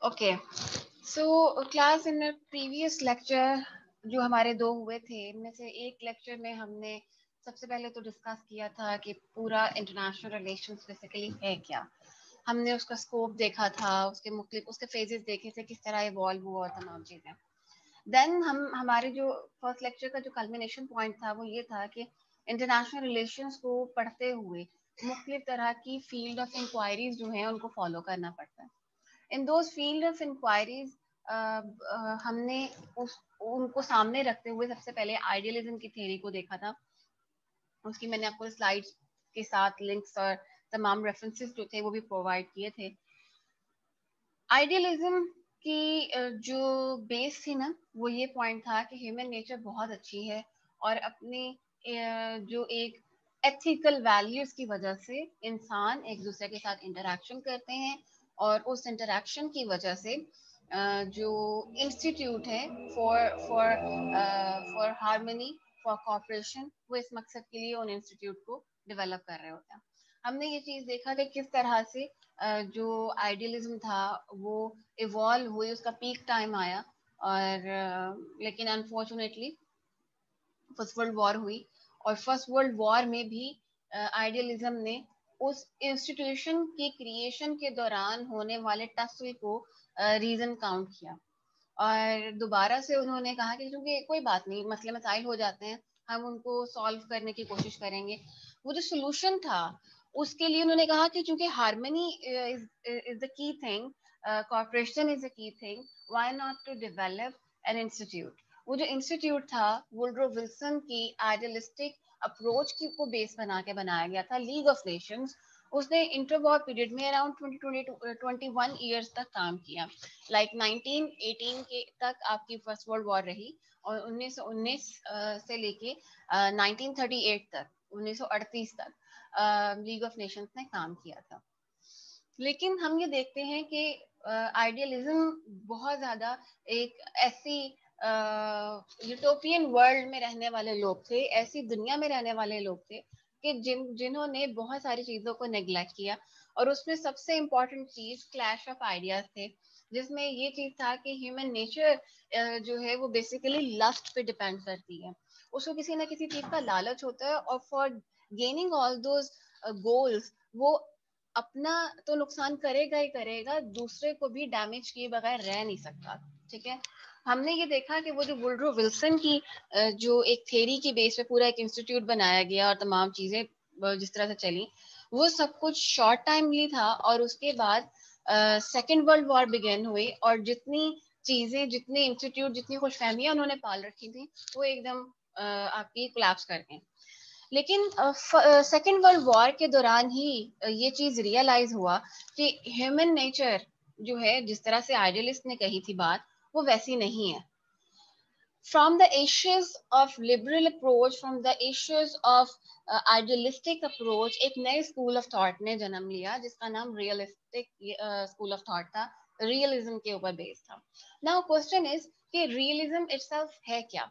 Okay, so class in previous lecture जो हमारे दो हुए थे, इनमें से एक लेक्चर में हमने सबसे पहले तो डिस्कस किया था कि पूरा इंटरनेशनल रिलेशंस बेसिकली है क्या। हमने उसका स्कोप देखा था, उसके मुख्तलिफ उसके फेजेस देखे थे, किस तरह इवॉल्व हुआ और तमाम चीज़ें। देन हम हमारे जो फर्स्ट लेक्चर का जो कल्मिनेशन पॉइंट था वो ये था कि इंटरनेशनल रिलेशंस को पढ़ते हुए मुख्तलिफ तरह की फील्ड ऑफ इंक्वायरीज जो हैं उनको फॉलो करना पड़ता है। In those field of inquiries हमने उनको सामने रखते हुए सबसे पहले आइडियलिज्म की थ्योरी को देखा था। उसकी मैंने आपको स्लाइड्स के साथ लिंक्स और तमाम रेफरेंसेस जो थे वो भी प्रोवाइड किए थे। आइडियलिज्म की जो बेस थी ना, वो ये पॉइंट था कि ह्यूमन नेचर बहुत अच्छी है और अपनी जो एक एथिकल वैल्यूज की वजह से इंसान एक दूसरे के साथ इंटरेक्शन करते हैं और उस इंटरेक्शन की वजह से जो इंस्टीट्यूट है for for for harmony for cooperation, वो इस मकसद के लिए उन इंस्टीट्यूट को डेवलप कर रहे होते हैं। हमने ये चीज़ देखा कि किस तरह से जो आइडियलिज्म था वो इवॉल्व हुई, उसका पीक टाइम आया और लेकिन अनफॉर्चुनेटली फर्स्ट वर्ल्ड वॉर हुई और फर्स्ट वर्ल्ड वॉर में भी आइडियलिज्म ने उस इंस्टीट्यूशन की क्रिएशन के दौरान होने वाले टसल को रीजन काउंट किया और दोबारा से उन्होंने कहा कि क्योंकि कोई बात नहीं, मसले मसाइल हो जाते हैं, हम उनको सॉल्व करने की कोशिश करेंगे। वो जो सोल्यूशन था उसके लिए उन्होंने कहा कि चूंकि harmony is the key thing, corporation is the key thing, why not to develop an institute. वो जो इंस्टीट्यूट था वुडरो विल्सन की आइडियलिस्टिक अप्रोच की को बेस बना के बनाया गया था, लीग ऑफ नेशंस। उसने इंटरवॉर पीरियड में अराउंड 21 ईयर्स तक काम किया। लाइक 1918 के तक आपकी फर्स्ट वर्ल्ड वॉर रही और 1919 से लेके 1938 तक, 1938 तक लीग ऑफ नेशंस ने काम किया था। लेकिन हम ये देखते हैं कि आइडियलिज्म बहुत ज़्यादा एक ऐसी यूटोपियन वर्ल्ड में रहने वाले लोग थे, ऐसी दुनिया में रहने वाले लोग थे कि जिन्होंने बहुत सारी चीज़ों को नेग्लेक्ट किया और उसमें सबसे इम्पोर्टेंट चीज़ क्लैश ऑफ आइडियाज थे, जिसमें ये चीज़ था कि ह्यूमन नेचर जो है वो बेसिकली लस्ट पे डिपेंड करती है। उसको किसी ना किसी चीज़ का लालच होता है और for gaining all those goals वो अपना तो नुकसान करेगा ही करेगा, दूसरे को भी डैमेज किए बगैर रह नहीं सकता। ठीक है, हमने ये देखा कि वो जो वुडरो विल्सन की जो एक थ्योरी की बेस पे पूरा एक इंस्टीट्यूट बनाया गया और तमाम चीजें जिस तरह से चली, वो सब कुछ शॉर्ट टाइमली था और उसके बाद सेकेंड वर्ल्ड वॉर बिगेन हुई और जितनी चीजें, जितने इंस्टीट्यूट, जितनी खुशफहमियां उन्होंने पाल रखी थी वो एकदम आपकी कोलैप्स कर गई। लेकिन सेकेंड वर्ल्ड वॉर के दौरान ही ये चीज रियलाइज हुआ कि ह्यूमन नेचर जो है, जिस तरह से आइडियलिस्ट ने कही थी बात, वो वैसी नहीं है। From the issues of liberal approach, from the issues of idealistic approach, एक नए स्कूल ऑफ थॉट ने जन्म लिया जिसका नाम रियलिस्टिक स्कूल ऑफ थॉट था, रियलिज्म के ऊपर बेस्ड था। नाउ क्वेश्चन इज कि रियलिज्म इटसेल्फ है क्या?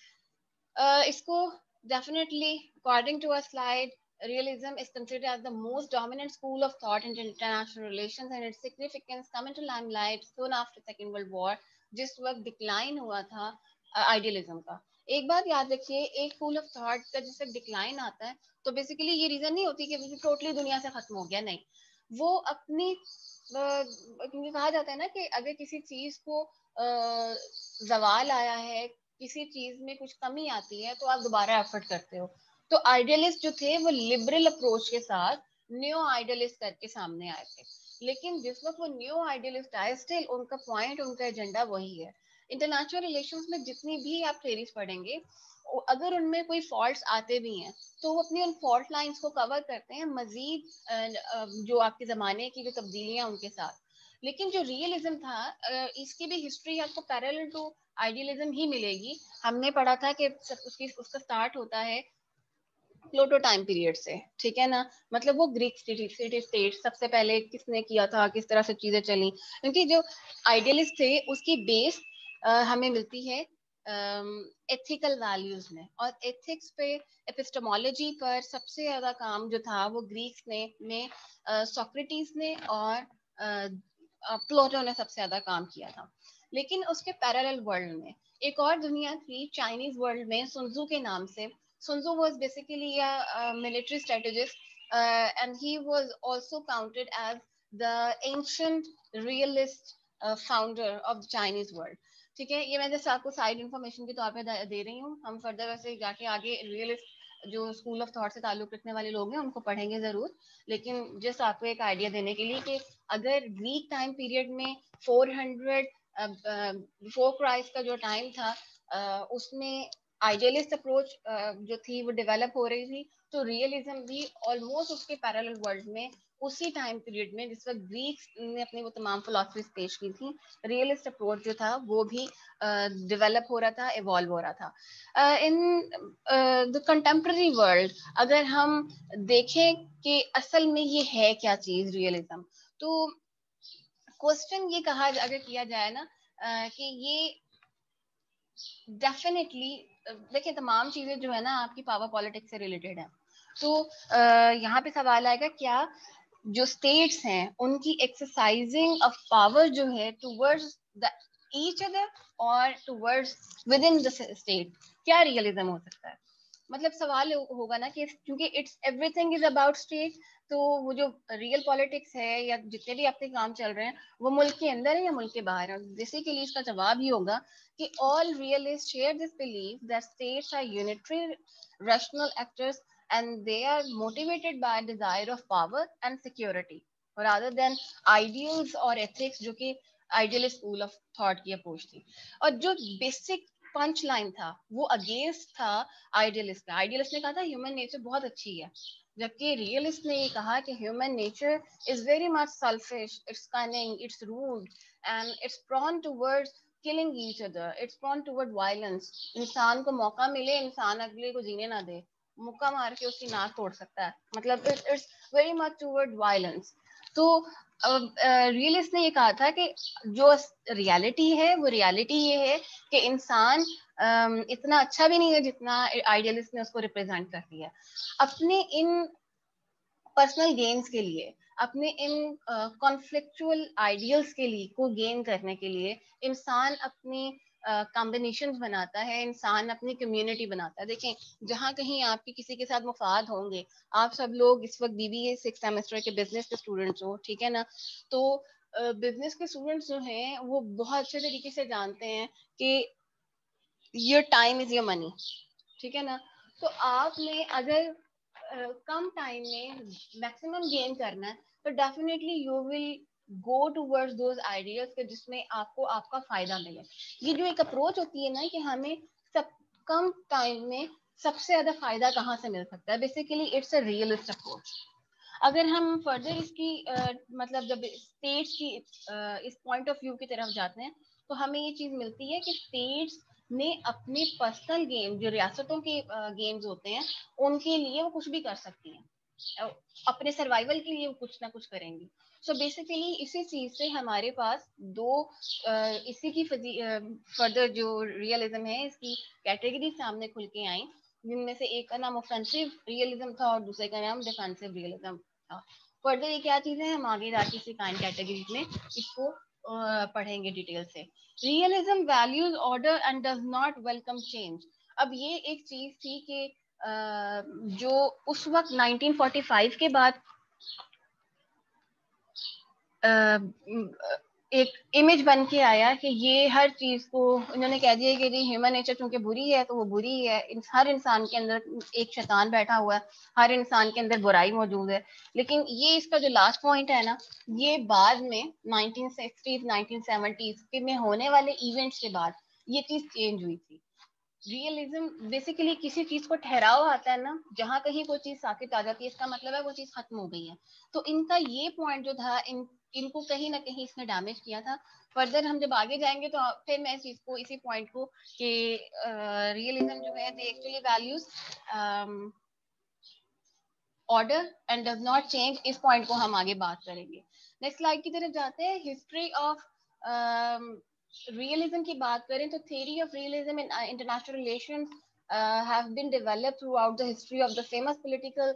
इसको definitely, according to a slide, realism is considered as the most dominant school of thought in international relations, and its significance come into limelight soon after Second World War, जिस वक्त decline हुआ था idealism का। एक बात याद रखिए, एक स्कूल ऑफ थॉट का जैसे डिक्लाइन आता है तो बेसिकली ये रीजन नहीं होती कि टोटली दुनिया से खत्म हो गया, नहीं। वो अपनी क्योंकि कहा जाता है ना कि अगर किसी चीज को जवाल आया है, किसी चीज में कुछ कमी आती है तो आप दोबारा एफर्ट करते हो। तो आइडियलिस्ट जो थे वो लिबरल अप्रोच के साथ न्यू आइडियलिस्ट करके सामने आए थे। लेकिन जिस वक्त वो न्यू आइडियलिस्ट आए, स्टिल उनका पॉइंट, उनका एजेंडा वही है। इंटरनेशनल रिलेशंस में जितनी भी आप थ्योरीज पढ़ेंगे, अगर उनमें कोई फॉल्ट्स आते भी हैं तो वो अपनी उन फॉल्ट लाइंस को कवर करते हैं मजीद जो आपके जमाने की जो तब्दीलियां उनके साथ। लेकिन जो रियलिज्म था, इसकी भी हिस्ट्री आपको पैरेलल टू आइडियलिज्म ही मिलेगी। हमने पढ़ा था कि उसका स्टार्ट होता है प्लूटो टाइम पीरियड से, ठीक है ना। मतलब वो ग्रीक सिटी स्टेट सबसे पहले किसने किया था, किस तरह से चीजें चली, क्योंकि जो आइडियलिस्ट थे उसकी बेस हमें मिलती है एथिकल वैल्यूज में, और एथिक्स पे, एपिस्टेमोलॉजी पर सबसे ज्यादा काम जो था वो ग्रीक्स ने में सोक्रेटिस ने और प्लेटो ने सबसे ज्यादा काम किया था। लेकिन उसके पैरेलल वर्ल्ड में एक और दुनिया थी चाइनीज वर्ल्ड में, सुनजू के नाम से। Sun Tzu was basically a military strategist and he was also counted as the ancient realist founder of the Chinese world. ठीक है, ये मैं जैसे आपको साइड इन्फॉर्मेशन के तौर पे दे रही हूँ। हम फर्दर वैसे जाके आगे रियलिस्ट जो स्कूल ऑफ थॉट से ताल्लुक रखने वाले लोग हैं उनको पढ़ेंगे जरूर। लेकिन जस्ट आपको एक आइडिया देने के लिए कि अगर ग्रीक टाइम पीरियड में 400 बिफोर क्राइस्ट का जो टाइम था, उसमें आइडियलिस्ट अप्रोच जो थी वो डेवलप हो रही थी, तो रियलिज्म भी ऑलमोस्ट उसके पैरेलल वर्ल्ड में उसी टाइम पीरियड में जिस वक्त ग्रीक्स ने अपनी वो तमाम फिलॉसफीज पेश की थी, रियलिस्ट अप्रोच जो था वो भी डेवलप हो रहा था, इवॉल्व हो रहा था। इन द कंटेम्प्रेरी वर्ल्ड अगर हम देखें कि असल में ये है क्या चीज रियलिज्म, तो क्वेश्चन ये कहा अगर किया जाए ना कि ये डेफिनेटली देखिए तमाम चीजें जो है ना आपकी पावर पॉलिटिक्स से रिलेटेड है। तो यहाँ पे सवाल आएगा क्या जो स्टेट्स हैं उनकी एक्सरसाइजिंग ऑफ पावर जो है टुवर्ड्स द ईच अदर और towards within the state, क्या रियलिज्म हो सकता है? मतलब सवाल होगा ना कि क्योंकि it's everything is about state, तो वो जो रियल पॉलिटिक्स है या जितने भी आपके काम चल रहे हैं वो मुल्क के अंदर है या मुल्क के बाहर है। जैसे के लिए इसका जवाब ही होगा कि all realists share this belief that states are unitary rational actors and they are motivated by a desire of power and security rather than ideals or ethics, जो कि idealist school of thought की approach थी। और जो basic punch line था वो against था idealist का। आइडियलिस्ट ने कहा था ह्यूमन नेचर बहुत अच्छी है, जबकि रियलिस्ट ने ये कहा कि human nature is very much selfish, it's cunning, it's rude and it's prone towards killing each other, it's prone toward violence। इंसान को मौका मिले इंसान अगले को जीने ना दे, मुक्का मार के उसकी नाक तोड़ सकता है, मतलब it's very much toward violence. तो रियलिस्ट ने ये कहा था कि जो रियलिटी है वो रियलिटी ये है कि इंसान इतना अच्छा भी नहीं है जितना आइडियलिस्ट ने उसको रिप्रेजेंट कर दिया। अपने इन पर्सनल गेन्स के लिए, अपने इन कॉन्फ्लिक्चुअल आइडियल्स के लिए को गेन करने के लिए इंसान अपनी कॉम्बिनेशंस बनाता है, इंसान अपनी कम्युनिटी बनाता है। देखें, जहाँ कहीं आपके किसी के साथ मुफाद होंगे, आप सब लोग इस वक्त बीबीए 6 सेमेस्टर के बिजनेस के स्टूडेंट्स हो, ठीक है ना, तो बिजनेस के स्टूडेंट्स जो हैं वो बहुत अच्छे तरीके से जानते हैं कि your time is your money, ठीक है ना। तो आपने अगर कम टाइम में मैक्सिमम गेन करना है तो definitely you will go towards those ideas के जिसमें आपको आपका फायदा मिले। ये जो एक अप्रोच होती है ना कि हमें सब कम टाइम में सबसे ज्यादा फायदा कहाँ से मिल सकता है, basically it's a realist approach. अगर हम फर्दर इसकी मतलब जब स्टेट्स की इस पॉइंट ऑफ व्यू की तरफ जाते हैं तो हमें ये चीज मिलती है कि स्टेट्स ने अपने पर्सनल गेम जो रियासतों के गेम्स होते हैं उनके लिए वो कुछ भी कर सकती हैं, अपने सर्वाइवल के लिए वो कुछ ना कुछ करेंगी। सो बेसिकली इसी चीज से हमारे पास दो इसी की फर्दर जो रियलिज्म है इसकी कैटेगरी सामने खुल के आई, जिनमें से एक का नाम ऑफेंसिव रियलिज्म था और दूसरे का नाम डिफेंसिव रियलिज्म था। फर्दर ये क्या चीजें हैं हम आगे जाके इसी काइंड कैटेगरी में इसको पढ़ेंगे डिटेल से। Realism values order and does not welcome change. अब ये एक चीज थी कि जो उस वक्त 1945 के बाद एक इमेज बन के आया कि ये हर चीज को इन्होंने कह दिया कि ह्यूमन नेचर चूंकि बुरी है तो वो बुरी है, हर इंसान के अंदर एक शैतान बैठा हुआ है, हर इंसान के अंदर बुराई मौजूद है। लेकिन ये इसका जो लास्ट पॉइंट है ना, ये बाद में 1960s 1970s के में होने वाले इवेंट्स के बाद ये चीज चेंज हुई थी। रियलिज्म बेसिकली किसी चीज को ठहराव आता है ना, जहां कहीं कोई चीज साकित आ जाती है इसका मतलब है वो चीज खत्म हो गई है। तो इनका ये पॉइंट जो था इनको कहीं ना कहीं इसने डैमेज किया था। फर्दर हम जब आगे जाएंगे तो फिर मैं इस चीज को इसी पॉइंट को कि रियलिज्म जो है they actually values order and does not change, इस पॉइंट को हम आगे बात करेंगे। नेक्स्ट स्लाइड की तरफ जाते हैं। हिस्ट्री ऑफ रियलिज्म की बात करें तो theory of realism in international relations have been developed throughout the history of the famous political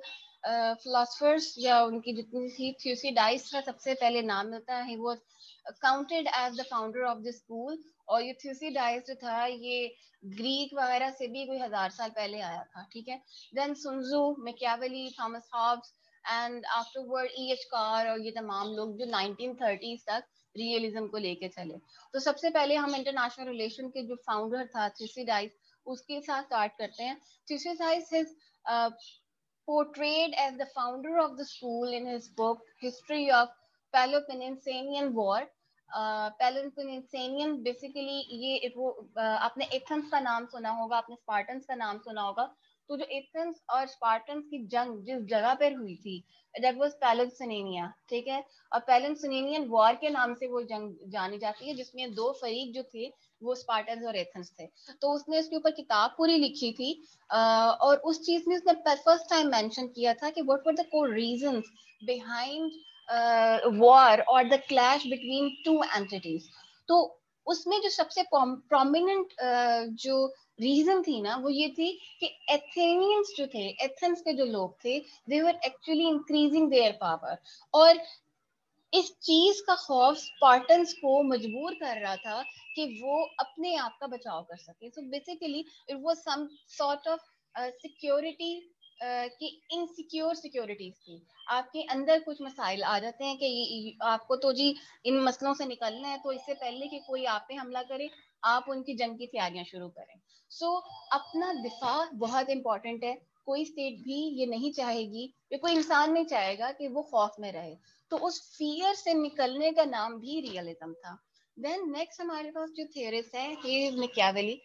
philosophers या उनकी जितनी थी, थ्यूसिडाइड्स का सबसे पहले नाम मिलता है। He was counted as the founder of the school. और ये थ्यूसिडाइड्स जो था ये ग्रीक वगैरह से भी कोई 1000 साल पहले आया था, ठीक है। Then Sun Tzu, Machiavelli, Thomas Hobbes and afterward E.H. Carr और ये तमाम लोग जो 1930s तक रियलिज्म को लेके चले। तो सबसे पहले हम इंटरनेशनल रिलेशन के जो फाउंडर था थ्यूसिडाइड्स, उसके साथ स्टार्ट करते हैं। Thucydides is portrayed as the founder of the school in his book History of Peloponnesian War. Peloponnesian basically ये वो आपने एथेंस का नाम सुना होगा, आपने स्पार्टन्स का नाम सुना होगा। तो जो एथेंस और स्पार्टन्स की जंग जिस जगह पर हुई थी, दैट वाज पेलोपनेसिया, ठीक है। और पेलोपनेसियन वॉर के नाम से वो जंग जानी जाती है, जिसमें दो फरीक जो थे वो स्पार्टन्स और एथेंस थे। तो उसने इसके ऊपर किताब पूरी लिखी थी। और उस चीज में उसने फर्स्ट टाइम मेंशन किया था कि what were the core reasons behind war और the clash between two entities. तो उसमें जो सबसे प्रोमिनेंट जो रीजन थी ना, वो ये थी कि एथेनियंस जो थे, एथेंस के जो लोग थे, they were actually increasing their power. और इस चीज का खौफ स्पार्टन्स को मजबूर कर रहा था कि वो अपने आप का बचाव कर सके। So basically it was some sort of security कि इनसिक्योर सिक्योरिटीज थी। आपके अंदर कुछ मसाइल आ जाते हैं कि आपको तो जी इन मसलों से निकलना है, तो इससे पहले कि कोई आप पे हमला करे, आप उनकी जंग की तैयारियां शुरू करें। सो अपना दिफा बहुत इंपॉर्टेंट है। कोई स्टेट भी ये नहीं चाहेगी, या कोई इंसान नहीं चाहेगा कि वो खौफ में रहे। तो उस फियर से निकलने का नाम भी रियलिज्म था। देन नेक्स्ट हमारे पास जो थ्योरिस्ट है, ही इज मैकियावेली।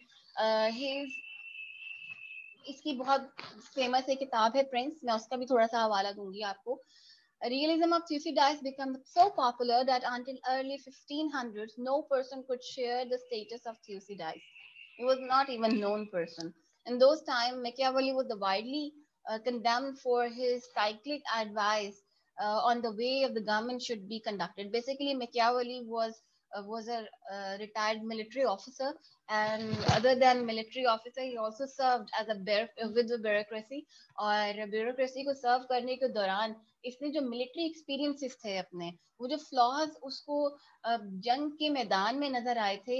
इसकी बहुत फेमस एक किताब है प्रिंस, मैं उसका भी थोड़ा सा हवाला दूंगी आपको। Realism of Thucydides became so popular that until early 1500s, no person could share the status of Thucydides. He was not even known person. In those times, Machiavelli was widely condemned for his cyclic advice on the way of the government should be conducted. Basically, Machiavelli was a retired military officer, and other than military officer, he also served as a with the bureaucracy. और bureaucracy को serve करने के दौरान इसने जो military experiences थे अपने, वो जो फ्लॉज उसको जंग के मैदान में नजर आए थे,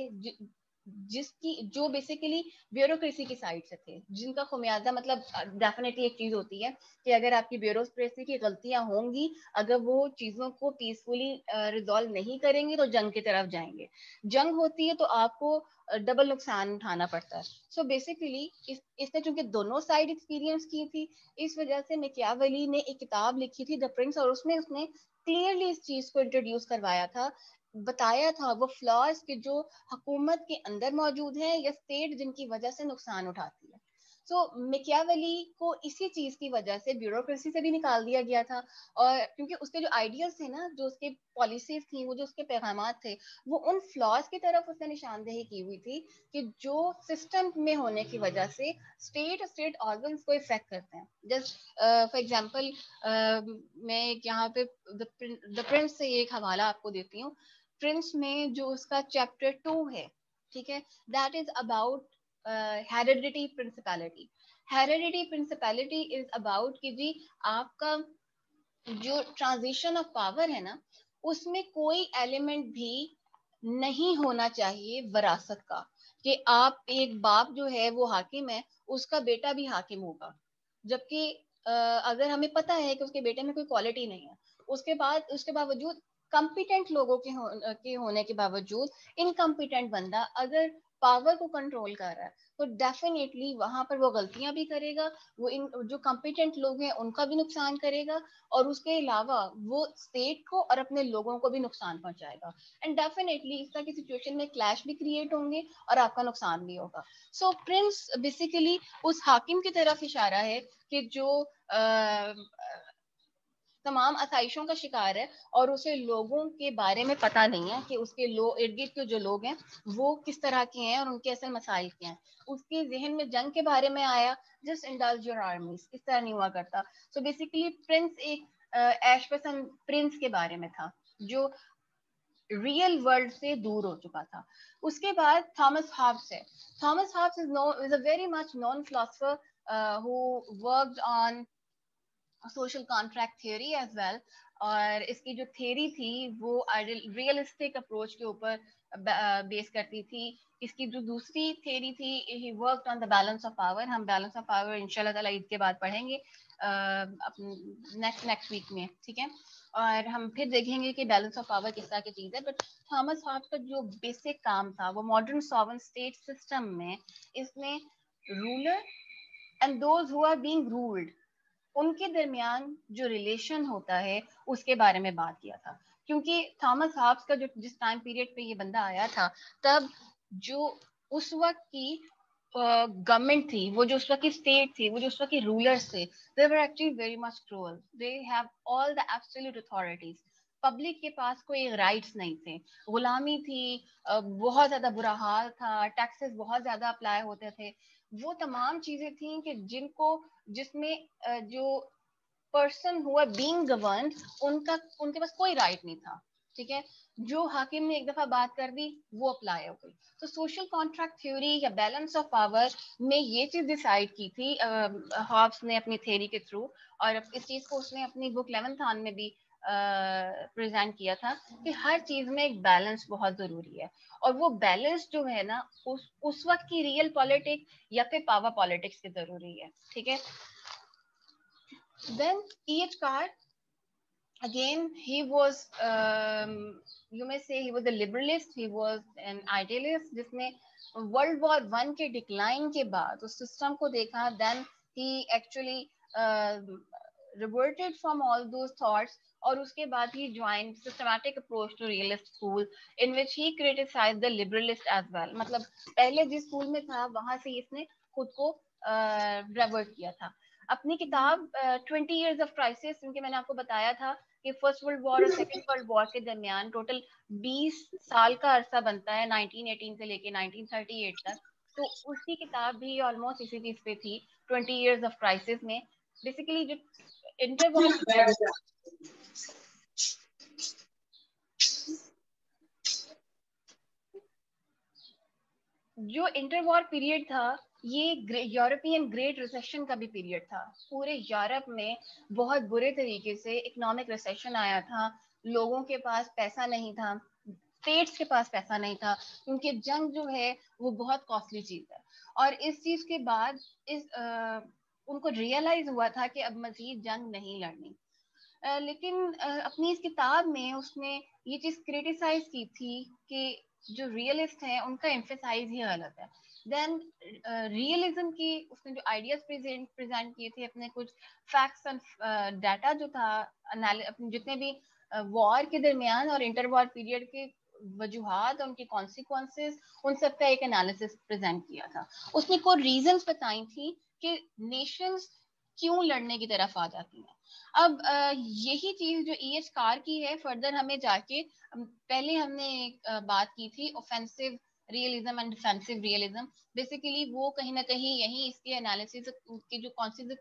जिसकी जो बेसिकली ब्यूरोक्रेसी की साइड से थे, जिनका खुमियाजा मतलब डेफिनेटली एक चीज होती है कि अगर आपकी ब्यूरोक्रेसी की गलतियां होंगी, अगर वो चीजों को पीसफुली रिजॉल्व नहीं करेंगे तो जंग की तरफ जाएंगे। जंग होती है तो आपको डबल नुकसान उठाना पड़ता है। सो बेसिकली इसने चूंकि दोनों साइड एक्सपीरियंस की थी, इस वजह से मैकियावेली ने एक किताब लिखी थी द प्रिंस, और उसमें उसने क्लियरली इस चीज को इंट्रोड्यूस करवाया था, बताया था वो फ्लॉज कि जो हुकूमत के अंदर मौजूद है या स्टेट जिनकी वजह से नुकसान उठाती है। सो मैकियावेली को इसी चीज की वजह से ब्यूरोक्रेसी से भी निकाल दिया गया था। और क्योंकि उसके जो आइडियाज थे ना, जो उसके पॉलिसीज थी, वो जो उसके पैगामात थे, वो उन फ्लॉज की तरफ उसने निशानदेही की हुई थी कि जो सिस्टम में होने की वजह से स्टेट ऑर्गन्स को इफेक्ट करते हैं। जस्ट फॉर एग्जांपल मैं यहाँ पे द प्रिंस से एक हवाला आपको देती हूँ। प्रिंस में जो उसका चैप्टर 2 है, ठीक है, that is about heredity principality. Heredity principality is about कि जी आपका जो ट्रांजिशन ऑफ पावर है ना, उसमें कोई एलिमेंट भी नहीं होना चाहिए विरासत का, कि आप एक बाप जो है वो हाकिम है, उसका बेटा भी हाकिम होगा, जबकि अगर हमें पता है कि उसके बेटे में कोई क्वालिटी नहीं है, उसके बावजूद कॉम्पिटेंट लोगों के होने के बावजूद इनकम्पिटेंट बंदा अगर पावर को कंट्रोल कर रहा है, तो डेफिनेटली वहां पर वो गलतियां भी करेगा, वो इन जो कॉम्पिटेंट लोग हैं उनका भी नुकसान करेगा, और उसके अलावा वो स्टेट को और अपने लोगों को भी नुकसान पहुंचाएगा। एंड डेफिनेटली इस तरह की सिचुएशन में क्लैश भी क्रिएट होंगे और आपका नुकसान भी होगा। सो प्रिंस बेसिकली उस हाकिम की तरफ इशारा है कि जो तमाम आसाइशों का शिकार है और उसे लोगों के बारे में पता नहीं है कि उसके इर्द गिर्द के जो लोग हैं वो किस तरह के हैं और उनके असल मसाइल क्या हैं। उसके जहन में जंग के बारे में आया, जस्ट इंडल्ज योर आर्मीज, इस तरह नहीं हुआ करता। सो बेसिकली प्रिंस एक ऐश पसंद प्रिंस के बारे में था जो रियल वर्ल्ड से दूर हो चुका था। उसके बाद थॉमस हॉब्स है। Thomas Hobbes is a very much known philosopher who worked on social contract theory as well, और इसकी जो थ्योरी थी वो रियलिस्टिक अप्रोच के ऊपर बेस करती थी। इसकी जो दूसरी थ्योरी थी, he worked on the balance of power. हम बैलेंस ऑफ पावर इंशाल्लाह ताला ईद के बाद पढ़ेंगे नेक्स्ट वीक में, ठीक है। और हम फिर देखेंगे कि बैलेंस ऑफ पावर किस तरह की चीज़ है। बट थॉमस हॉब्स का जो बेसिक काम था वो मॉडर्न सॉवरेन स्टेट सिस्टम में इसने ruler and those who are being ruled, उनके दरमियान जो रिलेशन होता है उसके बारे में बात किया था। क्योंकि थॉमस हॉब्स का जो जिस टाइम पीरियड पे ये बंदा आया था, तब जो उस वक्त की गवर्नमेंट थी, वो जो उस वक्त की स्टेट थी, वो जो उस वक्त के रूलर्स थे, they were actually very much cruel. They have all the absolute authorities. Public के पास कोई राइट्स नहीं थे, गुलामी थी, बहुत ज्यादा बुरा हाल था, टैक्सेस बहुत ज्यादा अप्लाई होते थे। वो तमाम चीजें थी कि जिनको जिसमें जो पर्सन हुआ बीइंग गवर्न, उनका उनके पास कोई राइट नहीं था, ठीक है। जो हाकिम ने एक दफा बात कर दी वो अप्लाई हो गई। तो सोशल कॉन्ट्रैक्ट थ्योरी या बैलेंस ऑफ पावर में ये चीज डिसाइड की थी हॉब्स ने अपनी थ्योरी के थ्रू, और इस चीज को उसने अपनी बुक 11th में भी प्रेजेंट किया था कि हर चीज में एक बैलेंस बहुत जरूरी है। और वो बैलेंस जो है ना, उस वक्त की रियल पॉलिटिक्स या फिर पावर पॉलिटिक्स की जरूरी है, ठीक है। Then each card, again, he was, you may say he was a liberalist, he was an idealist, जिसने वर्ल्ड वॉर वन के डिक्लाइन के बाद उस सिस्टम को देखा। Then he actually reverted from all those thoughts, और उसके बाद he join systematic approach to realist school in which he criticize the liberalist as well. मतलब पहले जिस स्कूल में था वहां से इसने खुद को रिवर्ट किया था। अपनी किताब 20 years ऑफ क्राइसिस, क्योंकि मैंने आपको बताया था कि फर्स्ट वर्ल्ड वॉर और सेकेंड वर्ल्ड वॉर के दरमियान टोटल 20 साल का अरसा बनता है, 1918 से लेके 1938 तक। तो उसकी किताब भी ऑलमोस्ट इसी चीज पे थी, 20 years ऑफ क्राइसिस में। बेसिकली जो इंटरवॉर जो इंटरवॉर पीरियड था, ये यूरोपियन ग्रेट रिसेशन का भी पीरियड था। पूरे यूरोप में बहुत बुरे तरीके से इकोनॉमिक रिसेशन आया था। लोगों के पास पैसा नहीं था, स्टेट्स के पास पैसा नहीं था, क्योंकि जंग जो है वो बहुत कॉस्टली चीज है। और इस चीज के बाद उनको रियलाइज हुआ था कि अब मजीद जंग नहीं लड़नी। लेकिन अपनी इस किताब में उसने ये चीज क्रिटिसाइज की थी कि जो रियलिस्ट हैं उनका एम्फेसाइज ही गलत है। देन रियलिज्म की उसने जो आइडियाज प्रेजेंट किए थे, अपने कुछ फैक्ट्स एंड डाटा जो था, अपने जितने भी वॉर के दरमियान और इंटर वॉर पीरियड के वजूहात और उनके कॉन्सिक्वेंसेस, उन सब का एक एनालिसिस प्रेजेंट किया था। उसने कोई रीजंस बताई थी कि नेशंस क्यों लड़ने की तरफ आ जाती हैं। अब यही चीज जो ई एच कार की है, फर्दर हमें जाके पहले हमने बात की थी offensive realism and defensive realism. Basically वो कहीं ना कहीं यही इसके एनालिसिस के जो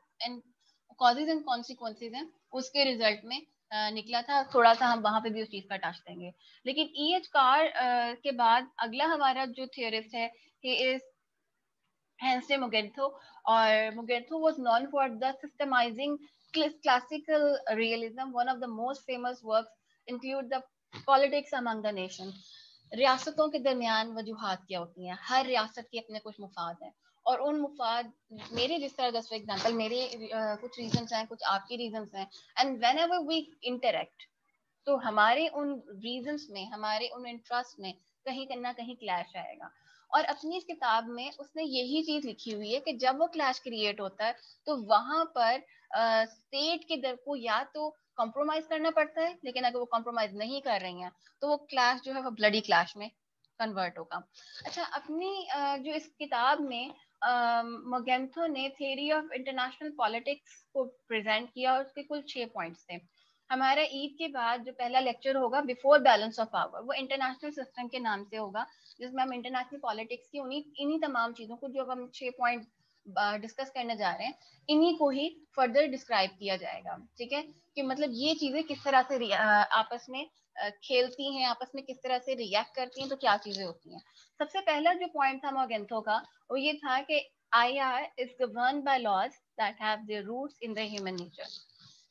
कॉजेज एंड कॉन्सिक्वेंसेज हैं उसके रिजल्ट में निकला था। थोड़ा सा हम वहां पे भी उस चीज का टच देंगे। लेकिन ई एच कार के बाद अगला हमारा जो थियोरिस्ट है, he is Henry Mogento, or Mogento was known for the systemizing classical realism. One of the most famous works include the politics among the nation. रियासतों के दरमियान वजूहात क्या होती हैं, हर रियासत के अपने कुछ मुफाद हैं, और उन मुफाद, मेरे जिस तरह 10 एग्जाम्पल, मेरे कुछ रीजंस हैं, कुछ आपके रीजंस हैं, and whenever we interact, तो हमारे उन रीजंस में, हमारे उन इंटरेस्ट में कहीं ना कहीं क्लैश आएगा। और अपनी इस किताब में उसने यही चीज लिखी हुई है कि जब वो क्लैश क्रिएट होता है तो वहां पर स्टेट के दर को या तो कॉम्प्रोमाइज करना पड़ता है, लेकिन अगर वो कॉम्प्रोमाइज नहीं कर रही हैं तो वो क्लैश जो है वो ब्लडी क्लैश में कन्वर्ट होगा। अच्छा, अपनी जो इस किताब में मोगेंथो ने थ्योरी ऑफ इंटरनेशनल पॉलिटिक्स को प्रेजेंट किया, और उसके कुल 6 पॉइंट्स थे। हमारा ईद के बाद जो पहला लेक्चर होगा बिफोर बैलेंस ऑफ पावर, वो इंटरनेशनल सिस्टम के नाम से होगा, जिसमें हम इंटरनेशनल पॉलिटिक्स की इन्हीं तमाम चीजों को, जो हम 6 पॉइंट डिस्कस करने जा रहे हैं, इन्हीं को ही फर्दर डिस्क्राइब किया जाएगा, ठीक है। कि मतलब ये चीजें किस तरह से आपस में खेलती हैं, आपस में किस तरह से रिएक्ट करती हैं, तो क्या चीजें होती हैं। सबसे पहला जो पॉइंट था मोगेंथो का, वो ये था कि IR is governed by laws that have their roots in the human nature.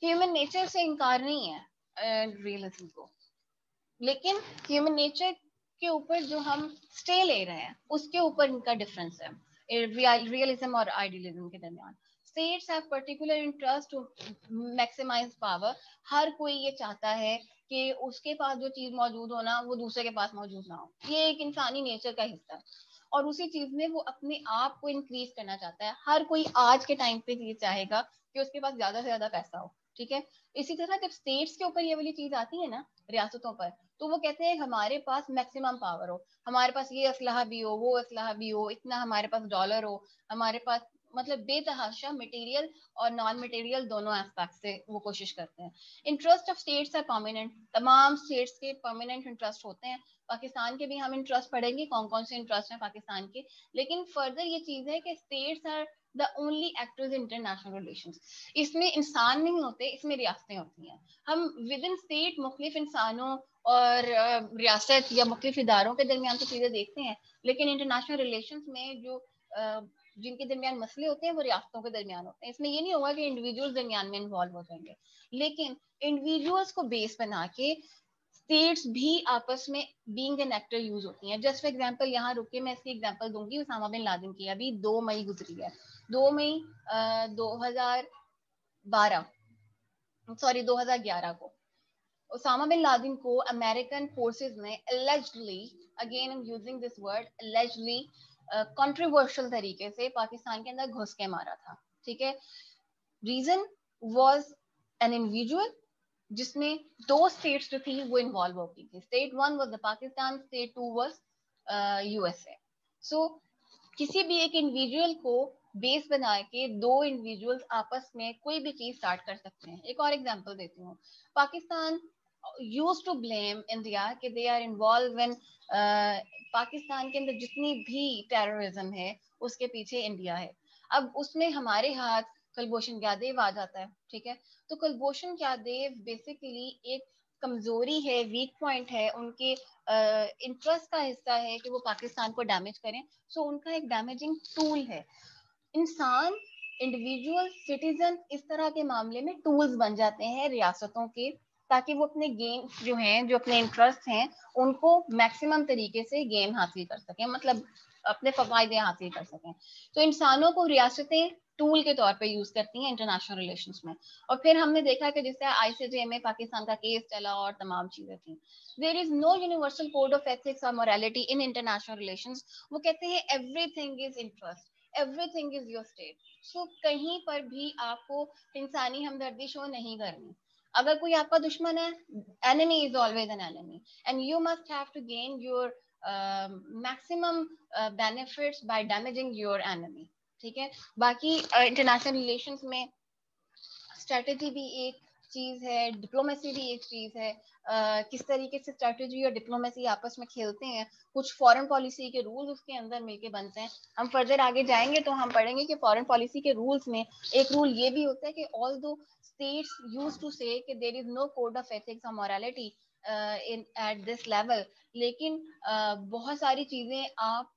Human nature से इनकार नहीं है रियलिज्म को, लेकिन ह्यूमन नेचर के ऊपर जो हम स्टे ले रहे हैं उसके ऊपर इनका डिफरेंस है रियलिज्म और आइडियलिज्म के दरमियान। States have particular interest to maximise power. हर कोई ये चाहता है कि उसके पास जो चीज मौजूद हो ना वो दूसरे के पास मौजूद ना हो, ये एक इंसानी नेचर का हिस्सा है। और उसी चीज में वो अपने आप को इंक्रीज करना चाहता है। हर कोई आज के टाइम पे ये चाहेगा कि उसके पास ज्यादा से ज्यादा पैसा हो, ठीक है। इसी तरह जब स्टेट्स के ऊपर ये वाली चीज आती है ना, रियासतों पर, तो वो कहते हैं हमारे पास मैक्सिमम पावर हो, हमारे पास ये असलहा भी हो, वो असलहा भी हो, इतना हमारे पास डॉलर हो, हमारे पास मतलब बेतहाशा मटेरियल और नॉन मटेरियल दोनों एस्पेक्ट से वो कोशिश करते हैं। इंटरेस्ट ऑफ स्टेट्स है परमानेंट, तमाम स्टेट्स के परमानेंट इंटरेस्ट होते हैं। पाकिस्तान के भी हम इंटरेस्ट पढ़ेंगे कौन कौन से इंटरेस्ट हैं पाकिस्तान के। लेकिन फर्दर ये चीज है कि states are the only actors in international relations. इसमें इंसान नहीं होते, इसमें रियासतें होती हैं। हम विद इन स्टेट मुख्तलिफ इंसानों और रियासत या मुख्तलिफ इदारों के दरमियान तो चीजें देखते हैं, लेकिन इंटरनेशनल रिलेशंस में जो जिनके दरमियान मसले होते हैं वो रियासतों के दरमियान होते हैं। इसमें ये नहीं होगा कि इंडिविजुअल्स दरमियान में इन्वॉल्व हो जाएंगे, लेकिन इंडिविजुअल्स को बेस बना के स्टेट्स भी आपस में बीइंग एन एक्टर यूज होती हैं। जस्ट फॉर एग्जांपल, यहाँ रुके मैं इसकी एग्जांपल दूंगी उसामा बिन लादेन की। अभी 2 मई गुजरी है, 2 मई 2012, सॉरी 2011 को ओसामा बिन लादेन को अमेरिकन फोर्सेस ने allegedly, again I am using this word allegedly, controversial तरीके से पाकिस्तान के अंदर घुस के मारा था, ठीक है। रीजन वाज एन इंडिविजुअल जिसमें 2 स्टेट्स जो थी वो इन्वॉल्व हो गई थी। State 1 was the Pakistan, state 2 was USA. So किसी भी एक इंडिविजुअल को बेस बना के 2 इंडिविजुअल्स आपस में कोई भी चीज स्टार्ट कर सकते हैं। एक और एग्जांपल देती हूँ। Pakistan use to blame India कि they are involve in, Pakistan के अंदर जितनी भी टेररिज्म है उसके पीछे इंडिया है। अब उसमें हमारे हाथ कुलभूषण यादव आ जाता है, ठीक है। तो कुलभूषण यादव बेसिकली एक कमजोरी है, वीक पॉइंट है उनके इंटरेस्ट का हिस्सा है कि वो पाकिस्तान को डैमेज करें। सो उनका एक डैमेजिंग टूल है। इंसान, इंडिविजुअल सिटीजन इस तरह के मामले में टूल्स बन जाते हैं रियासतों के, ताकि वो अपने गेम जो हैं, जो अपने इंटरेस्ट हैं, उनको मैक्सिमम तरीके से गेम हासिल कर सकें, मतलब अपने फायदे हासिल कर सकें। तो इंसानों को रियासतें टूल के तौर पे यूज करती हैं इंटरनेशनल रिलेशंस में। और फिर हमने देखा कि जिससे आईसीजे में पाकिस्तान का केस चला और तमाम चीजें थी। There is no universal code of ethics और मोरालिटी इन इंटरनेशनल रिलेशंस। वो कहते हैं everything is interest, everything is your state. So कहीं पर भी आपको इंसानी हमदर्दी शो नहीं करनी। अगर कोई आपका दुश्मन है, enemy is always an enemy and you must have to gain your maximum benefits by damaging your enemy, ठीक है। बाकी इंटरनेशनल रिलेशंस में स्ट्रेटेजी भी एक चीज है, डिप्लोमेसी भी एक चीज है। किस तरीके से स्ट्रेटेजी और डिप्लोमेसी आपस में खेलते हैं, कुछ फॉरेन पॉलिसी के रूल्स उसके अंदर मिलके बनते हैं। हम फर्दर आगे जाएंगे तो हम पढ़ेंगे कि फॉरेन पॉलिसी के रूल्स में एक रूल ये भी होता है कि ऑल दो स्टेट्स यूज टू से कि there is no code of ethics और morality in at this level, लेकिन बहुत सारी चीजें आप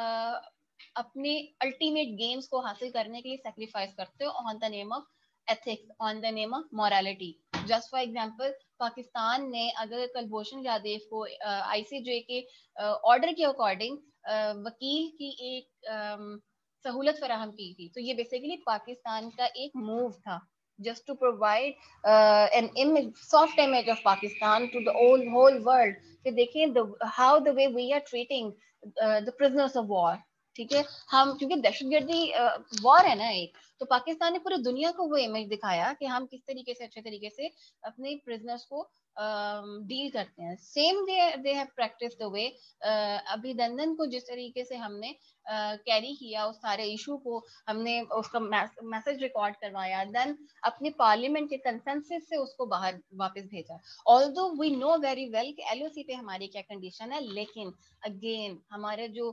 अपने अल्टीमेट गेम्स को हासिल करने के लिए सेक्रीफाइस करते हो on the name of ethics, on the name of morality. Just for example, Pakistan ने अगर कुलभूषण यादव को आईसीजे के ऑर्डर के अकॉर्डिंग वकील की एक सहूलत फराहम की थी, तो ये बेसिकली पाकिस्तान का एक मूव था just to provide an image, soft image of Pakistan to the whole world कि देखें how the way we are treating the prisoners of war, ठीक है। हम क्योंकि दहशतगर्दी वॉर है ना एक, तो पाकिस्तान ने पूरी दुनिया को वो इमेज दिखाया कि हम किस तरीके से अच्छे तरीके से अपने प्रिजनर्स को डील करते हैं। Same they have practice the way, Abhinandan को जिस तरीके से हमने कैरी किया, उस सारे इशू को हमने उसका मैसेज रिकॉर्ड करवाया, देन अपने पार्लियामेंट के कंसेंसस से उसको बाहर वापस भेजा। Although we know very well कि एलओसी पे हमारी क्या कंडीशन है, लेकिन अगेन हमारे जो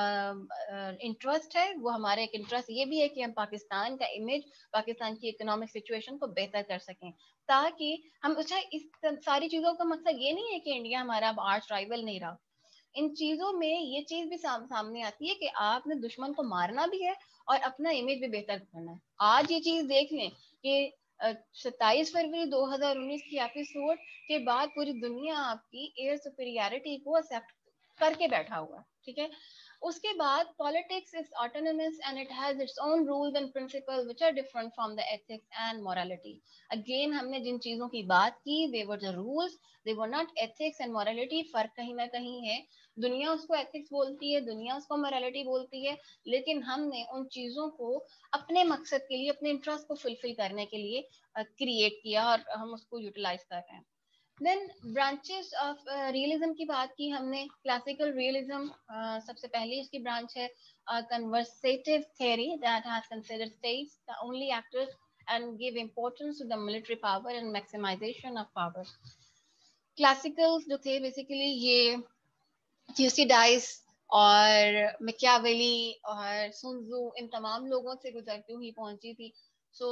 इंटरेस्ट है वो, हमारा एक इंटरेस्ट ये भी है कि हम पाकिस्तान का इमेज, पाकिस्तान की इकोनॉमिक सिचुएशन को बेहतर कर सकें, ताकि हम, अच्छा इस सारी चीजों का मकसद ये नहीं है कि इंडिया हमारा आर्च राइवल नहीं रहा। इन चीजों में ये चीज भी सामने आती है कि आपने दुश्मन को मारना भी है और अपना इमेज भी बेहतर करना है। आज ये चीज देख लें कि 27 फरवरी 2019 की एपिसोड के बाद पूरी दुनिया आपकी एयर सुपीरियरिटी को एक्सेप्ट करके बैठा हुआ, ठीक है। उसके बाद politics is autonomous and it has its own rules and principle which are different from the ethics and morality. Again हमने जिन चीजों की बात की, they were the rules, they were not ethics and morality. फर्क कहीं ना कहीं है, दुनिया उसको एथिक्स बोलती है, दुनिया उसको मोरालिटी बोलती है, लेकिन हमने उन चीजों को अपने मकसद के लिए, अपने इंटरेस्ट को फुलफिल करने के लिए क्रिएट किया और हम उसको यूटिलाइज कर रहे हैं। देन ब्रांचेस ऑफ रियलिज्म की बात की हमने। क्लासिकल रियलिज्म सबसे पहली इसकी ब्रांच है conservative theory that has considered states the only actors and give importance to the military power and maximization of power. Classicals जो थे बेसिकली ये थ्यूसिडाइस और मैकियावेली और सुनजू, इन तमाम लोगों से गुजरती हुई पहुंची थी। सो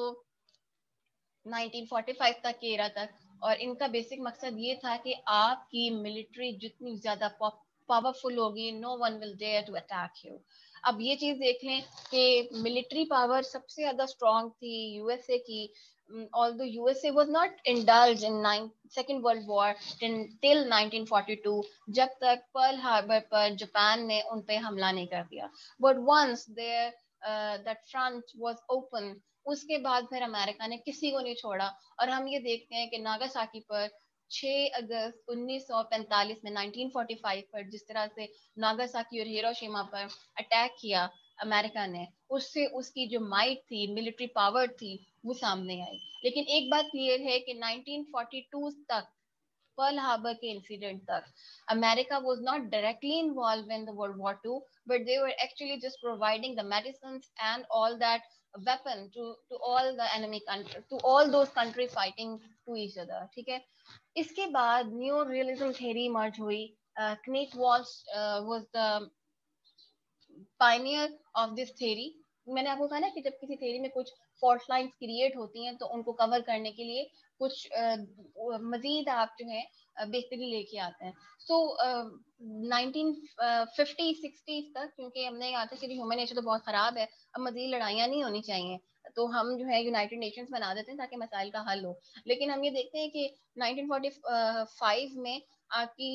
1945 तक के एरा तक, और इनका बेसिक मकसद ये था कि आपकी मिलिट्री जितनी ज्यादा पावरफुल होगी, no one will dare to attack you. अब ये चीज देख लें कि मिलिट्री पावर सबसे ज्यादा स्ट्रॉन्ग थी यूएसए की, although USA was not indulged in Second World War till 1942, जब तक पर्ल हार्बर पर जापान ने उन पे हमला नहीं कर दिया। But once there that front was open, उसके बाद फिर अमेरिका ने किसी को नहीं छोड़ा। और हम ये देखते हैं कि नागासाकी पर 6 अगस्त 1945 में 1945 पर जिस तरह से नागासाकी और हिरोशिमा पर अटैक किया अमेरिका ने, उससे उसकी जो माइट थी, मिलिट्री पावर थी, वो सामने आई। लेकिन एक बात क्लियर है कि 1942 तक, पर्ल हार्बर के इंसिडेंट तक, America was not directly involved in the World War II, but they were actually just providing the medicines and all that weapon to all the enemy country, to all those countries fighting to each other, ठीक है। इसके बाद new realism theory emerge हुई। Knut Walsh was the pioneer of this theory. मैंने आपको कहा ना कि जब किसी थ्योरी में कुछ फॉल्ट लाइंस क्रिएट होती हैं तो उनको कवर करने के लिए कुछ मजीद आप जो है बेहतरी लेके आते हैं। सो 1950-60 तक, क्योंकि हमने कहा था कि ह्यूमन नेचर तो बहुत खराब है, अब मजीद लड़ाइयाँ नहीं होनी चाहिए, तो हम जो है यूनाइटेड नेशंस बना देते हैं ताकि मसाइल का हल हो। लेकिन हम ये देखते हैं कि 1945 में आपकी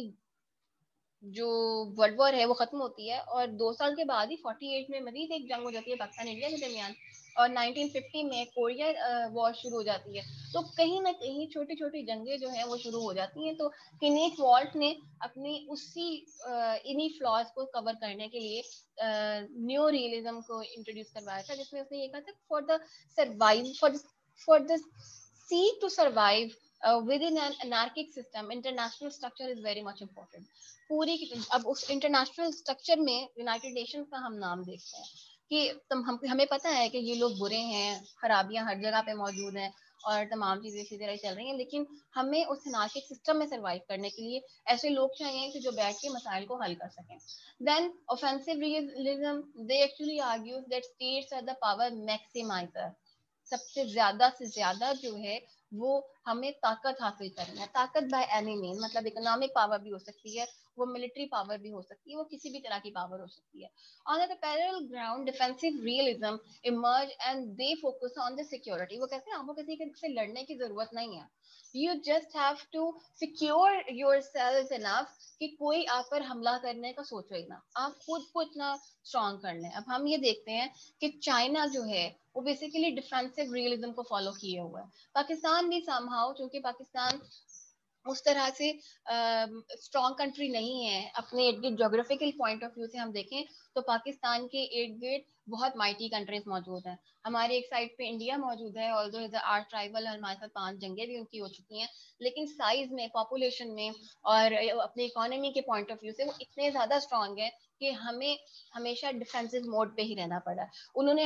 जो वर्ल्ड वॉर है वो खत्म होती है, और 2 साल के बाद ही 48 में मजीद एक जंग हो जाती है पाकिस्तान इंडिया के दरमियान, और 1950 में कोरिया वॉर शुरू हो जाती है। तो कहीं ना कहीं छोटी छोटी जंगें जो हैं वो शुरू हो जाती हैं। तो किनेथ वॉल्ट ने अपनी उसी इन्हीं फ्लॉज को कवर करने के लिए न्यू रियलिज्म को इंट्रोड्यूस करवाया था, जिसमें उसने ये कहा था for the survive for the sea to survive within an anarchic system, international structure is very much important। पूरी अब उस इंटरनेशनल स्ट्रक्चर में यूनाइटेड नेशंस का हम नाम देखते हैं कि हमें पता है कि ये लोग बुरे हैं, खराबियां हर जगह पे मौजूद हैं और तमाम चीजें इसी तरह चल रही हैं, लेकिन हमें उस एनार्किक सिस्टम में सर्वाइव करने के लिए ऐसे लोग चाहिए कि जो बैठ के मसाइल को हल कर सकें। Then offensive realism, they actually argues that states are the power maximizer. सबसे ज्यादा से ज्यादा जो है वो हमें ताकत हासिल करना है। ताकत बाय एनी मीन, मतलब इकोनॉमिक पावर भी हो सकती है, वो मिलिट्री पावर भी हो सकती है, वो किसी भी तरह की पावर हो सकती है। On the parallel ground defensive realism emerge and they focus on the security. वो कहते हैं आपको किसी से लड़ने की जरूरत नहीं है, you just have to secure yourself enough कि कोई आप पर हमला करने का सोचो ही ना, आप खुद को इतना स्ट्रॉन्ग कर लें। अब हम ये देखते हैं कि चाइना जो है वो बेसिकली डिफेंसिव रियलिज्म को फॉलो किए हुआ है। पाकिस्तान भी समहाउ, चूंकि पाकिस्तान उस तरह से स्ट्रॉन्ग कंट्री नहीं है, अपने इर्द गिर्द जोग्राफिकल पॉइंट ऑफ व्यू से हम देखें तो पाकिस्तान के इर्द गिर्द बहुत माइटी कंट्रीज मौजूद हैं। हमारे एक साइड पे इंडिया मौजूद है, ऑल्दो इज आर्ट ट्राइबल, हमारे साथ 5 जंगें भी उनकी हो चुकी हैं, लेकिन साइज में, पॉपुलेशन में और अपनी इकोनॉमी के पॉइंट ऑफ व्यू से वो इतने ज्यादा स्ट्रॉन्ग है कि हमें हमेशा डिफेंसिव मोड पे ही रहना पड़ा। उन्होंने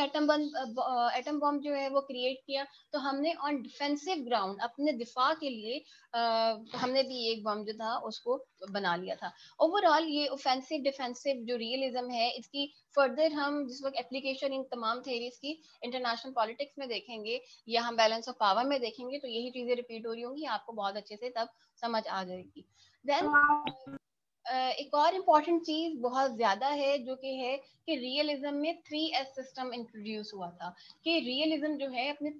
एटम बम जो है वो क्रिएट किया, तो हमने ऑन डिफेंसिव ग्राउंड अपने दिफा के लिए हमने भी एक बम जो था उसको बना लिया था। ओवरऑल ये ऑफेंसिव डिफेंसिव जो रियलिज्म है, इसकी फर्दर हम जिस वक्त एप्लीकेशन इन तमाम थेरीज की इंटरनेशनल पॉलिटिक्स में देखेंगे या हम बैलेंस ऑफ पावर में देखेंगे तो यही चीजें रिपीट हो रही होंगी, आपको बहुत अच्छे से तब समझ आ जाएगी। देन एक और इम्पॉर्टेंट चीज बहुत ज्यादा है जो कि है कि रियलिज्म में 3S सिस्टम इंट्रोड्यूस हुआ था, कि रियलिज्म जो है अपने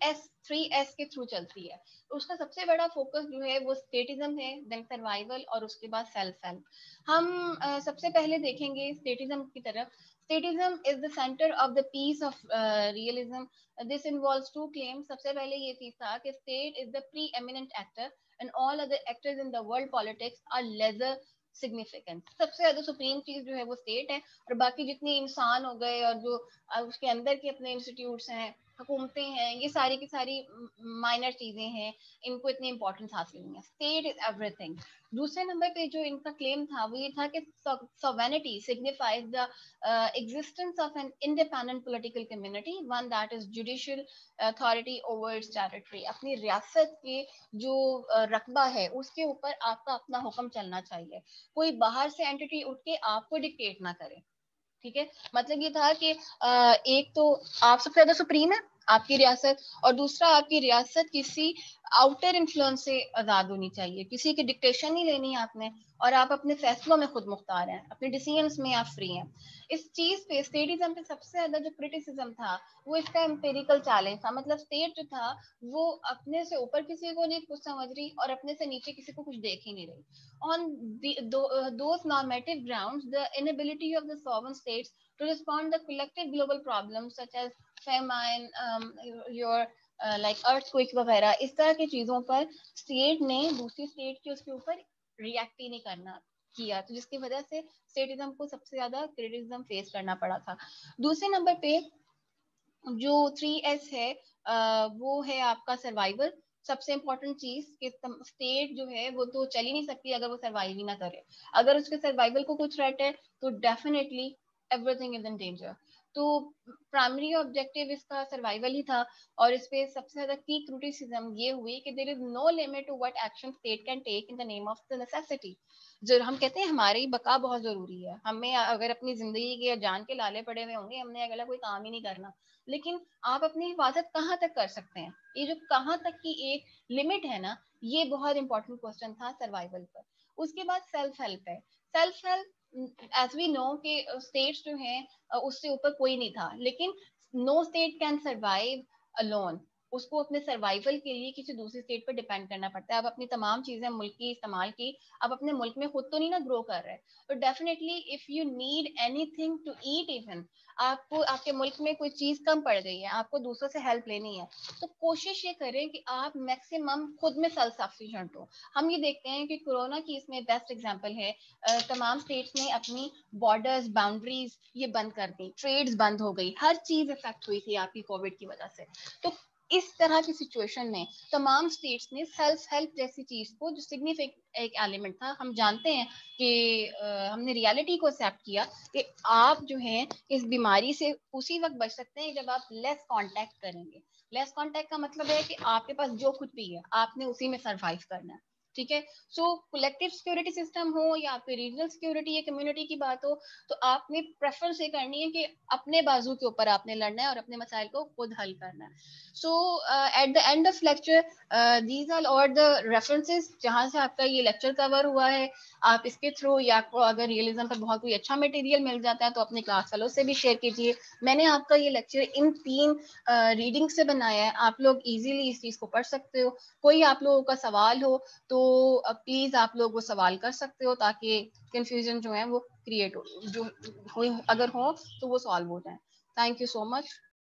3S के थ्रू चलती है। तो उसका सबसे बड़ा फोकस जो है वो स्टेटिज्म है, देन सर्वाइवल, और उसके बाद सेल्फ हेल्प। हम सबसे पहले देखेंगे स्टेटिज्म की तरफ। Statism is the centre of the piece of realism. This involves to claim. सबसे पहले ये चीज था कि state is the preeminent actor and all other actors in the world politics are lesser significant. सबसे ज्यादा सुप्रीम चीज जो है वो स्टेट है, और बाकी जितने इंसान हो गए और जो उसके अंदर के अपने इंस्टीट्यूट्स हैं, हुकूमतें हैं, ये सारी की सारी माइनर चीजें हैं, इनको इतनी इंपॉर्टेंस हासिल नहीं है। State is everything. दूसरे नंबर पे जो इनका क्लेम था वो ये था कि sovereignty signifies the existence of an independent political community, one that is judicial authority over its territory। अपनी रियासत के जो रकबा है उसके ऊपर आपका अपना हुक्म चलना चाहिए, कोई बाहर से एंटिटी उठ के आपको डिक्टेट ना करे। ठीक है, मतलब ये था कि एक तो आप सबसे ज्यादा सुप्रीम है आपकी रियासत, और दूसरा आपकी रियासत किसी आउटर इन्फ्लुएंस से आजाद होनी चाहिए, किसी की डिक्टेशन नहीं लेनी है आपने, और आप अपने फैसलों में खुद मुख्तार हैं, अपने डिसीजंस में आप फ्री हैं। इस चीज पे, स्टेटिज्म पे सबसे ज्यादा जो क्रिटिसिज्म था वो इसका एम्पेरिकल चैलेंज था। मतलब स्टेट जो था वो अपने से ऊपर किसी को नहीं कुछ समझ रही, और अपने से नीचे किसी को कुछ देख ही नहीं रही। On those normative grounds, the inability of the sovereign states to respond to collective global problems such as famine, your like earthquake वगैरह, इस तरह की चीजों पर स्टेट ने दूसरी स्टेट के उसके ऊपर रिएक्ट ही नहीं करना किया, तो जिसकी वजह से स्टेटिज्म को सबसे ज्यादा क्रिटिसिज्म फेस करना पड़ा था। दूसरे नंबर पे जो 3S है वो है आपका सर्वाइवल। सबसे इंपॉर्टेंट चीज कि स्टेट जो है वो तो चल ही नहीं सकती अगर वो सर्वाइव ही ना करे। अगर उसके सर्वाइवल को कुछ थ्रेट है तो definitely everything is in danger. तो प्राइमरी ऑब्जेक्टिव इसका सर्वाइवल ही था, और इस पे सबसे ज्यादा की क्रिटिसिज्म ये हुई कि there is no limit to what action state can take in the name of the necessity. जो हम कहते हैं हमारी बका बहुत जरूरी है, हमें अगर अपनी जिंदगी के जान के लाले पड़े हुए होंगे, हमने अगला कोई काम ही नहीं करना, लेकिन आप अपनी हिफाजत कहाँ तक कर सकते हैं, ये जो कहाँ तक की एक लिमिट है ना, ये बहुत इंपॉर्टेंट क्वेश्चन था सर्वाइवल पर। उसके बाद सेल्फ हेल्प है। Self help as we know कि स्टेट्स जो हैं उससे ऊपर कोई नहीं था, लेकिन no state can survive alone. उसको अपने सर्वाइवल के लिए किसी दूसरी स्टेट पर डिपेंड करना पड़ता है। अब अपनी तमाम चीजें मुल्क की इस्तेमाल की, अब अपने मुल्क में खुद तो नहीं ना ग्रो कर रहे, तो definitely if you need anything to eat, even आपको आपके मुल्क में कोई चीज कम पड़ गई है, आपको दूसरों से हेल्प लेनी है, तो कोशिश ये करें कि आप मैक्सिमम खुद में सेल्फ सफिशिएंट हो। हम ये देखते हैं कि कोरोना की इसमें बेस्ट एग्जांपल है, तमाम स्टेट्स ने अपनी बॉर्डर्स बाउंड्रीज ये बंद कर दी, ट्रेड्स बंद हो गई, हर चीज इफेक्ट हुई थी आपकी कोविड की वजह से। तो इस तरह की सिचुएशन में तमाम स्टेट्स ने सेल्फ हेल्प जैसी चीज को, जो सिग्निफिकेंट एक एलिमेंट था, हम जानते हैं कि हमने रियलिटी को एक्सेप्ट किया कि आप जो हैं इस बीमारी से उसी वक्त बच सकते हैं जब आप लेस कांटेक्ट करेंगे। लेस कांटेक्ट का मतलब है कि आपके पास जो कुछ भी है आपने उसी में सरवाइव करना है। ठीक है, सो कलेक्टिव सिक्योरिटी सिस्टम हो या आपके रीजनल सिक्योरिटी या कम्युनिटी की बात हो, तो आपने प्रेफरेंस ये करनी है कि अपने बाजू के ऊपर आपने लड़ना है और अपने मसाइल को खुद हल करना है। So at the end of lecture these are all the references जहां से आपका ये लेक्चर कवर हुआ है। आप इसके थ्रू, या आपको अगर रियलिज्म पर बहुत कोई अच्छा मटेरियल मिल जाता है तो अपने क्लास फेलो से भी शेयर कीजिए। मैंने आपका ये लेक्चर इन 3 रीडिंग से बनाया है, आप लोग इजीली इस चीज को पढ़ सकते हो। कोई आप लोगों का सवाल हो तो प्लीज आप लोग वो सवाल कर सकते हो, ताकि कंफ्यूजन जो है वो क्रिएट हो, जो हो अगर हो तो वो सॉल्व हो जाए। Thank you so much.